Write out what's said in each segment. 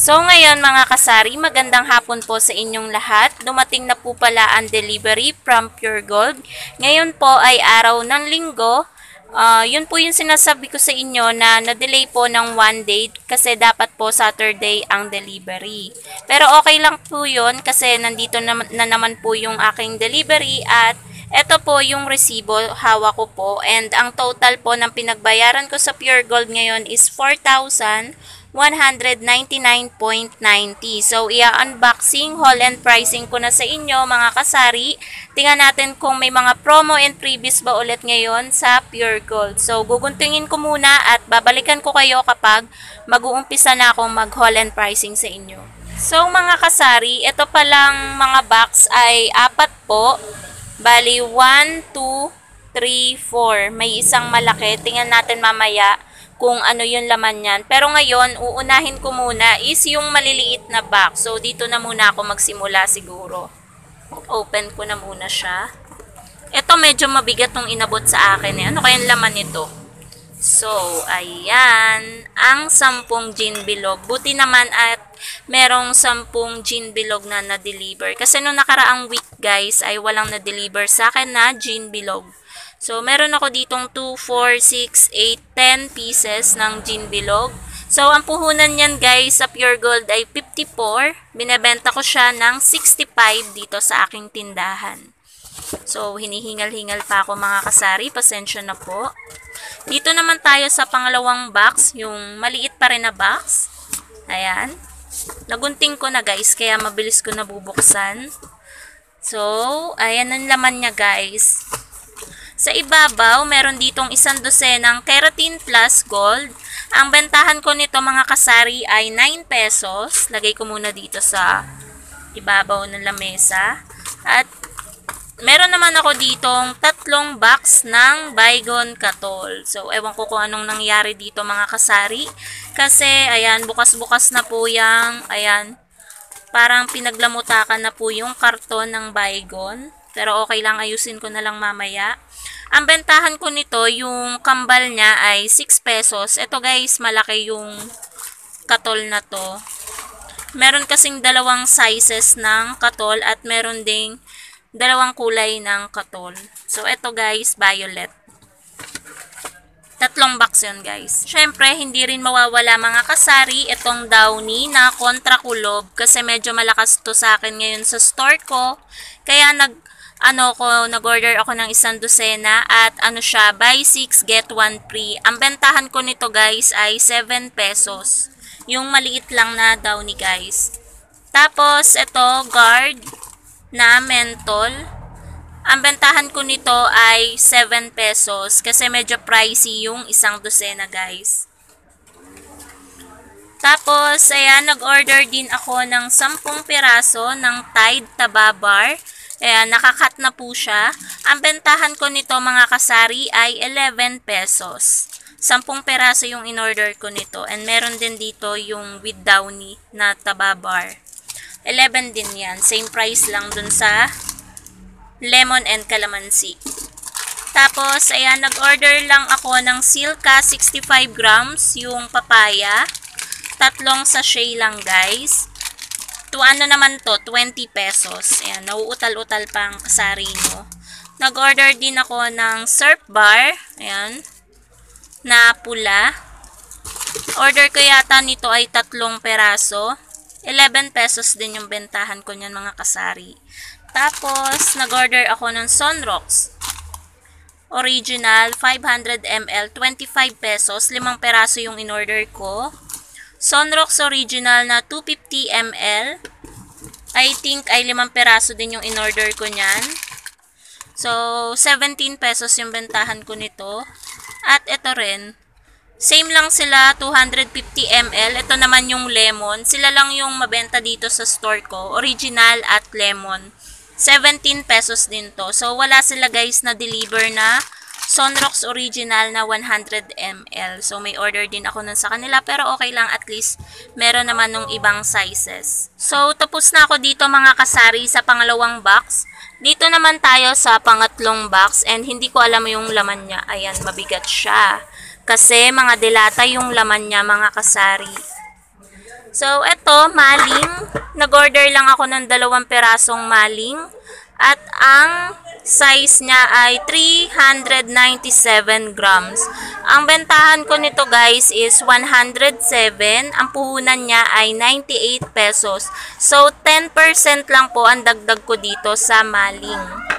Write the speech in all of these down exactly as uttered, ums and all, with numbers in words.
So ngayon mga kasari, magandang hapon po sa inyong lahat. Dumating na po pala ang delivery from Pure Gold. Ngayon po ay araw ng linggo. Uh, yun po yung sinasabi ko sa inyo na na-delay po ng one day kasi dapat po Saturday ang delivery. Pero okay lang po yun kasi nandito na, na naman po yung aking delivery at ito po yung resibo, hawak ko po. And ang total po ng pinagbayaran ko sa Pure Gold ngayon is four thousand one hundred ninety-nine point ninety. So, i-unboxing, haul and pricing ko na sa inyo mga kasari. Tingnan natin kung may mga promo and freebies ba ulit ngayon sa Pure Gold. So, guguntingin ko muna at babalikan ko kayo kapag mag-uumpisa na akong mag-haul and pricing sa inyo. So, mga kasari, ito palang mga box ay apat po. Bali, one, two, three, four. May isang malaki. Tingnan natin mamaya kung ano yung laman niyan. Pero ngayon, uunahin ko muna is yung maliliit na box. So, dito na muna ako magsimula siguro. Open ko na muna siya. Ito medyo mabigat nung inabot sa akin. Eh. Ano kayang laman nito? So, ayan. Ang sampung gin bilog. Buti naman at merong sampung gin bilog na na-deliver. Kasi nung nakaraang week, guys, ay walang na-deliver sa akin na gin bilog. So, meron ako ditong two, four, six, eight, ten pieces ng gin bilog. So, ang puhunan niyan guys sa Pure Gold ay fifty-four. Binebenta ko siya ng sixty-five dito sa aking tindahan. So, hinihingal-hingal pa ako mga kasari. Pasensya na po. Dito naman tayo sa pangalawang box. Yung maliit pa rin na box. Ayan. Nagunting ko na guys. Kaya mabilis ko nabubuksan. So, ayan ang laman niya guys. Sa ibabaw, meron ditong isang dosenang Keratin Plus Gold. Ang bentahan ko nito mga kasari ay nine pesos. Lagay ko muna dito sa ibabaw ng lamesa. At meron naman ako ditong tatlong box ng Baygon Katol. So, ewan ko kung anong nangyari dito mga kasari. Kasi, ayan, bukas-bukas na po yung, ayan, parang pinaglamutakan na po yung karton ng Baygon. Pero okay lang, ayusin ko na lang mamaya. Ang bentahan ko nito, yung kambal niya ay six pesos. Ito guys, malaki yung katol na to. Meron kasing dalawang sizes ng katol at meron ding dalawang kulay ng katol. So, ito guys, violet. Tatlong box yun guys. Syempre, hindi rin mawawala mga kasari itong Downy na kontra kulob kasi medyo malakas to sa akin ngayon sa store ko. Kaya nag ano ko, nag-order ako ng isang dosena at ano siya, buy six, get one free. Ang bentahan ko nito guys ay seven pesos. Yung maliit lang na Downy guys. Tapos, ito, guard na mentol. Ang bentahan ko nito ay seven pesos kasi medyo pricey yung isang dosena guys. Tapos, ayan, nag-order din ako ng sampung piraso ng Tide Taba Bar. Ayan, nakakat na po siya. Ang bentahan ko nito mga kasari ay eleven pesos. sampung peraso yung in-order ko nito. And meron din dito yung with Downy na Taba Bar. eleven din yan. Same price lang dun sa lemon and calamansi. Tapos, ayan, nag-order lang ako ng Silka sixty-five grams yung papaya. Tatlong sachet lang guys. To ano naman to, twenty pesos. Ayan, nauutal-utal pang kasari nyo. Nag-order din ako ng surf bar. Ayan, na pula. Order ko yata nito ay tatlong peraso. eleven pesos din yung bentahan ko niyan mga kasari. Tapos, nag-order ako ng Sunrocks. Original, five hundred milliliters, twenty-five pesos. Limang peraso yung in-order ko. Sunrocks Original na two hundred fifty milliliters. I think ay limang peraso din yung in-order ko niyan. So, seventeen pesos yung bentahan ko nito. At ito rin. Same lang sila, two hundred fifty milliliters. Ito naman yung lemon. Sila lang yung mabenta dito sa store ko. Original at lemon. seventeen pesos din to. So, wala sila guys na deliver na Sunrocks Original na one hundred milliliters. So, may order din ako nun sa kanila. Pero okay lang, at least meron naman nung ibang sizes. So, tapos na ako dito mga kasari sa pangalawang box. Dito naman tayo sa pangatlong box. And hindi ko alam yung laman niya. Ayan, mabigat siya. Kasi mga delata yung laman niya mga kasari. So, eto, maling. Nag-order lang ako ng dalawang perasong maling. At ang size niya ay three hundred ninety-seven grams. Ang bentahan ko nito guys is one hundred seven. Ang puhunan niya ay ninety-eight pesos. So, ten percent lang po ang dagdag ko dito sa maling.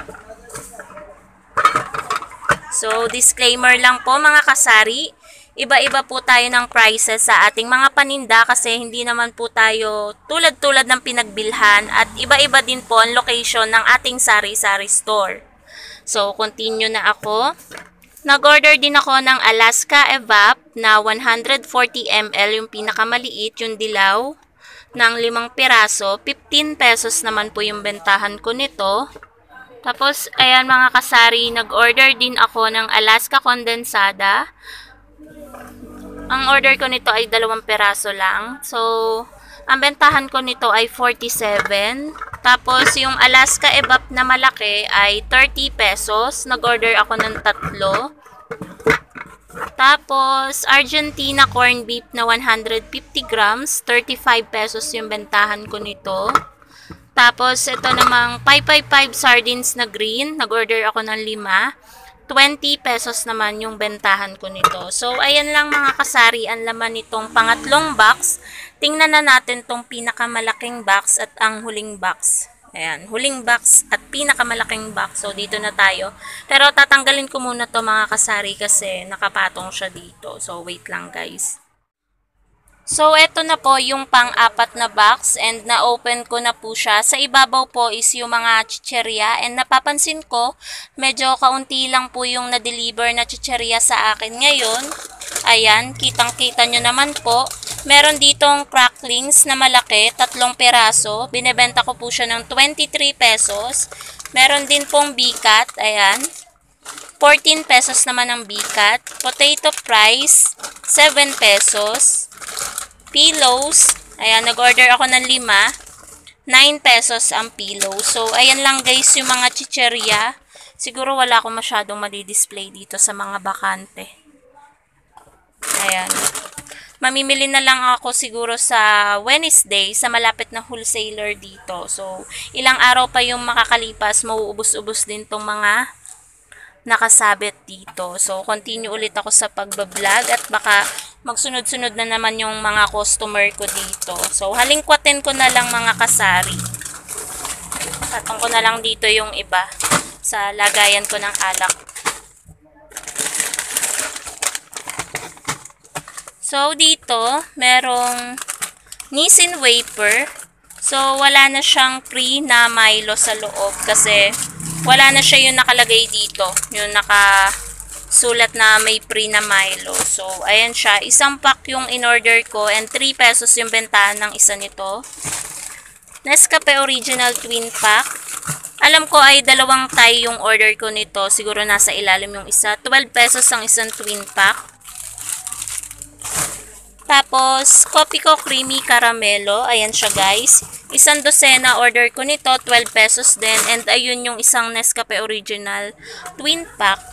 So, disclaimer lang po mga kasari. Iba-iba po tayo ng prices sa ating mga paninda kasi hindi naman po tayo tulad-tulad ng pinagbilhan at iba-iba din po ang location ng ating sari-sari store. So, continue na ako. Nag-order din ako ng Alaska Evap na one hundred forty milliliters, yung pinakamaliit, yung dilaw, ng limang piraso. fifteen pesos naman po yung bentahan ko nito. Tapos, ayan mga kasari, nag-order din ako ng Alaska Condensada. Ang order ko nito ay dalawang peraso lang. So, ang bentahan ko nito ay forty-seven. Tapos, yung Alaska Evap na malaki ay thirty pesos. Nag-order ako ng tatlo. Tapos, Argentina corn beef na one hundred fifty grams. thirty-five pesos yung bentahan ko nito. Tapos, ito namang five five five sardines na green. Nag-order ako ng lima. twenty pesos naman yung bentahan ko nito. So, ayan lang mga kasari ang laman nitong pangatlong box. Tingnan na natin tong pinakamalaking box at ang huling box. Ayan, huling box at pinakamalaking box. So, dito na tayo. Pero, tatanggalin ko muna to mga kasari kasi nakapatong siya dito. So, wait lang guys. So, eto na po yung pang-apat na box and na-open ko na po siya. Sa ibabaw po is yung mga chicherya and napapansin ko, medyo kaunti lang po yung na-deliver na chicherya sa akin ngayon. Ayan, kitang-kita nyo naman po. Meron ditong cracklings na malaki, tatlong peraso. Binebenta ko po siya ng twenty-three pesos. Meron din pong bikat, ayan. fourteen pesos naman ang bikat. Potato fries, seven pesos. Pillows, ayan, nag-order ako ng lima. nine pesos ang pillow. So, ayan lang guys yung mga chicherya. Siguro wala akong masyadong madi-display dito sa mga bakante. Ayan. Mamimili na lang ako siguro sa Wednesday sa malapit na wholesaler dito. So, ilang araw pa yung makakalipas, mauubos-ubos din tong mga nakasabit dito. So, continue ulit ako sa pagbablog at baka magsunod-sunod na naman yung mga customer ko dito. So, halingkwatin ko na lang mga kasari. Patong ko na lang dito yung iba sa lagayan ko ng alak. So, dito, merong Nissin wafer. So, wala na siyang free na Milo sa loob kasi wala na siya yung nakalagay dito. Yung nakasulat na may free na Milo. So, ayan siya. Isang pack yung in-order ko and three pesos yung bentahan ng isa nito. Nescafe Original Twin Pack. Alam ko ay dalawang Thai yung order ko nito. Siguro nasa ilalim yung isa. twelve pesos ang isang twin pack. Tapos, Copico Creamy Caramelo. Ayan siya guys. Isang dosena order ko nito. twelve pesos din. And ayun yung isang Nescafe Original Twin Pack.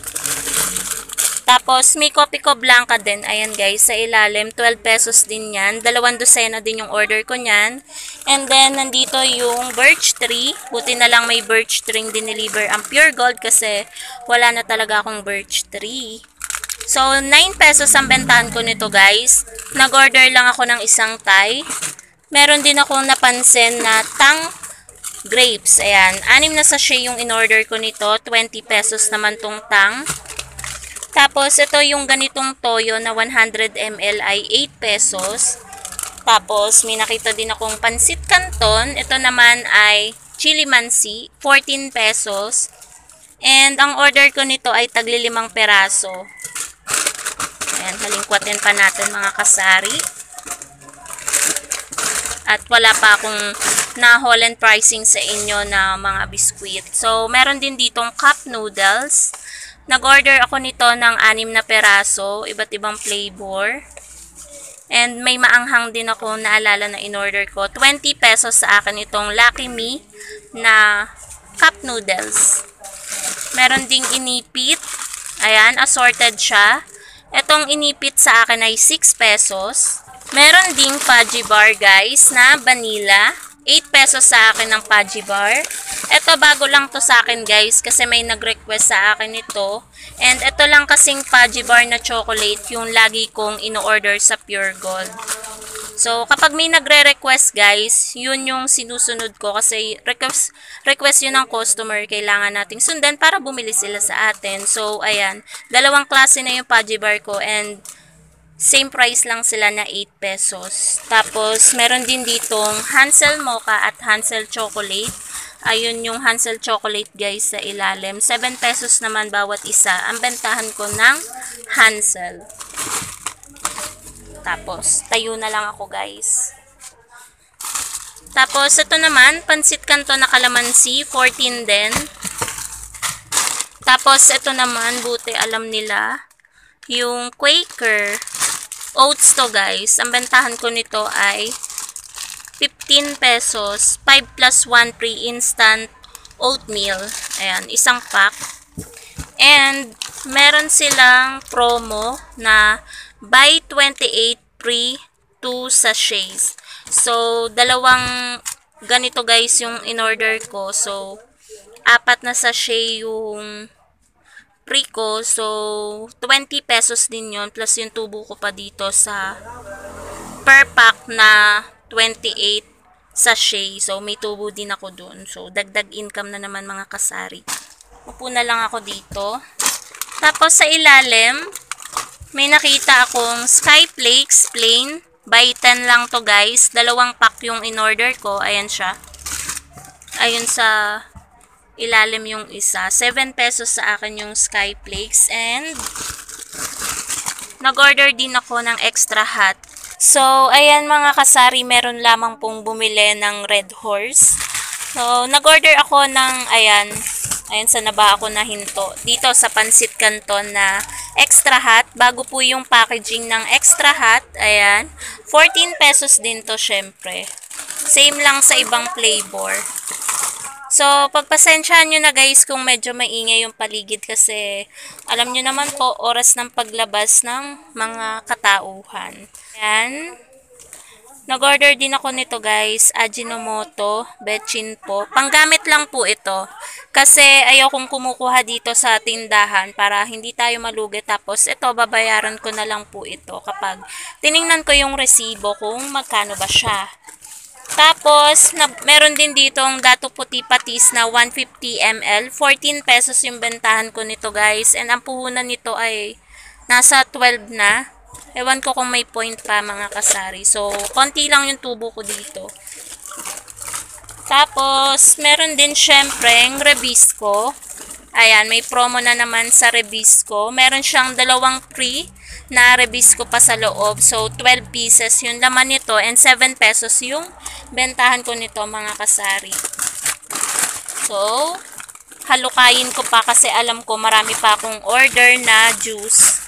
Tapos, may Copico Blanca din. Ayan guys, sa ilalim. twelve pesos din yan. Dalawang dosena din yung order ko nyan. And then, nandito yung birch tree. Buti na lang may birch tree dineliver ang Pure Gold kasi wala na talaga akong birch tree. So, nine pesos ang bentahan ko nito guys. Nag-order lang ako ng isang Thai. Meron din akong napansin na tang grapes. Ayan, anim na sachet yung in-order ko nito. twenty pesos naman tong tang. Tapos, ito yung ganitong toyo na one hundred milliliters ay eight pesos. Tapos, may nakita din akong pansit canton. Ito naman ay chili mansi, fourteen pesos. And, ang order ko nito ay tagli limang peraso. Ayan, halingkwatin pa natin mga kasari. At wala pa akong na-haul and pricing sa inyo na mga biskuit. So, meron din ditong cup noodles. Nag-order ako nito ng anim na peraso, iba't ibang flavor. And may maanghang din ako naalala na in-order ko. twenty pesos sa akin itong Lucky Me na cup noodles. Meron ding inipit. Ayan, assorted siya. Itong inipit sa akin ay six pesos. Meron ding Pudgy Bar guys na vanilla. eight pesos sa akin ng Pudgy Bar. Ito bago lang to sa akin guys kasi may nag-request sa akin ito. And ito lang kasing Pudgy Bar na chocolate yung lagi kong ino-order sa Pure Gold. So kapag may nagre-request guys, yun yung sinusunod ko kasi request, request yun ng customer. Kailangan nating sundan para bumili sila sa atin. So ayan, dalawang klase na yung Pudgy Bar ko and same price lang sila na eight pesos. Tapos, meron din ditong Hansel Mocha at Hansel Chocolate. Ayun yung Hansel Chocolate guys sa ilalim. seven pesos naman bawat isa. Ang bentahan ko ng Hansel. Tapos, tayo na lang ako guys. Tapos, ito naman, Pansit Canton na Kalamansi. fourteen din. Tapos, ito naman, buti alam nila, yung Quaker Oats to guys. Ang bentahan ko nito ay fifteen pesos. five plus one pre-instant oatmeal. Ayan, isang pack. And, meron silang promo na buy twenty-eight free two sachets. So, dalawang ganito guys yung in-order ko. So, apat na sachet yung free ko. So, twenty pesos din yun. Plus yung tubo ko pa dito sa per pack na twenty-eight sachet. So, may tubo din ako dun. So, dagdag income na naman mga kasari. Upo na lang ako dito. Tapos, sa ilalim, may nakita akong Sky Flakes plain. Buy ten lang to guys. Dalawang pack yung in-order ko. Ayan siya. Ayun sa ilalim yung isa. seven pesos sa akin yung Sky Flakes. And, nag-order din ako ng extra hot. So, ayan mga kasari, meron lamang pong bumili ng Red Horse. So, nag-order ako ng, ayan, ayan sa naba ako nahinto. Dito sa Pansit Canton na extra hot. Bago po yung packaging ng extra hot. Ayan. fourteen pesos din to syempre. Same lang sa ibang flavor. So, pagpasensyahan nyo na guys kung medyo maingay yung paligid kasi alam nyo naman po, oras ng paglabas ng mga katauhan. Ayan. Nag-order din ako nito guys, Ajinomoto, Betchin po. Panggamit lang po ito. Kasi ayaw kong kumukuha dito sa tindahan para hindi tayo malugi. Tapos ito, babayaran ko na lang po ito kapag tiningnan ko yung resibo kung magkano ba siya. Tapos, na, meron din dito ang Dato Puti Patis na one hundred fifty milliliters. fourteen pesos yung bentahan ko nito guys. And ang puhunan nito ay nasa twelve na. Ewan ko kung may point pa mga kasari. So, konti lang yung tubo ko dito. Tapos, meron din syempre yung Rebisco. Ayan, may promo na naman sa Rebisco. Meron siyang dalawang free na Rebisco pa sa loob. So, twelve pieces yung laman nito and seven pesos yung bentahan ko nito mga kasari. So, halukayin ko pa kasi alam ko marami pa akong order na juice.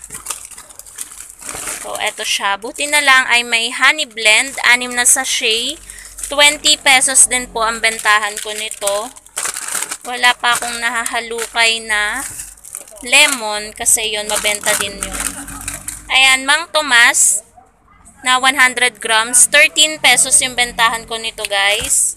So, eto siya. Buti na lang ay may honey blend, anim na sachet. twenty pesos din po ang bentahan ko nito. Wala pa akong nahahalukay na lemon kasi yon mabenta din yun. Ayan, Mang Tomas na one hundred grams. thirteen pesos yung bentahan ko nito guys.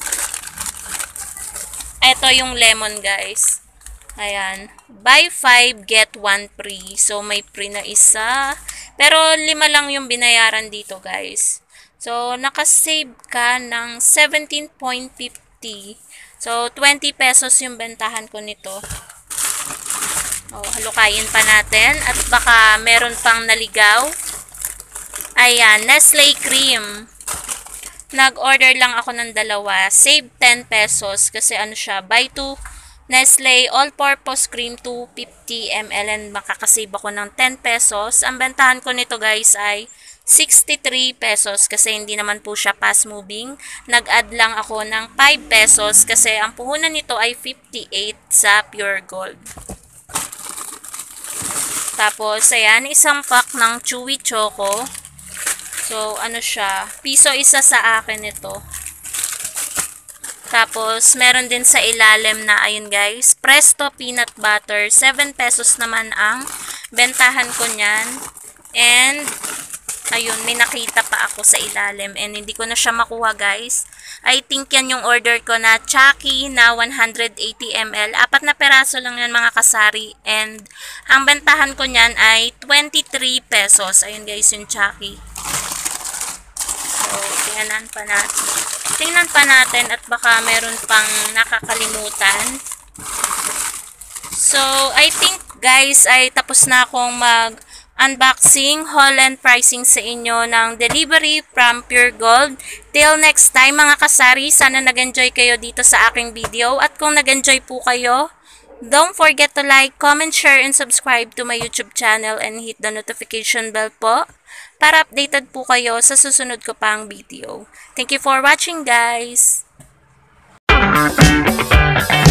Ito yung lemon guys. Ayan. Buy five, get one free. So, may free na isa. Pero, lima lang yung binayaran dito guys. So, nakasave ka ng seventeen fifty. So, twenty pesos yung bentahan ko nito. Oh, halukayin pa natin. At baka meron pang naligaw. Ayan, Nestle Cream. Nag-order lang ako ng dalawa. Save ten pesos kasi ano siya, buy two Nestle All-Purpose Cream two hundred fifty milliliters and makakasave ako ng ten pesos. Ang bentahan ko nito guys ay sixty-three pesos kasi hindi naman po siya fast moving. Nag-add lang ako ng five pesos kasi ang puhunan nito ay fifty-eight sa Pure Gold. Tapos, ayan, isang pack ng Chewy Choco. So, ano siya, piso isa sa akin ito. Tapos, meron din sa ilalim na, ayun guys, Presto Peanut Butter. seven pesos naman ang bentahan ko niyan. And, ayun, may nakita pa ako sa ilalim and hindi ko na siya makuha, guys. I think yan yung order ko na Chucky na one hundred eighty milliliters. Apat na peraso lang yan, mga kasari. And ang bentahan ko niyan ay twenty-three pesos. Ayun, guys, yung Chucky. So, tingnan pa natin. Tingnan pa natin at baka meron pang nakakalimutan. So, I think, guys, ay tapos na akong mag unboxing, haul and pricing sa inyo ng delivery from Pure Gold. Till next time, mga kasari, sana nag-enjoy kayo dito sa aking video. At kung nag-enjoy po kayo, don't forget to like, comment, share, and subscribe to my YouTube channel and hit the notification bell po para updated po kayo sa susunod ko pang video. Thank you for watching, guys!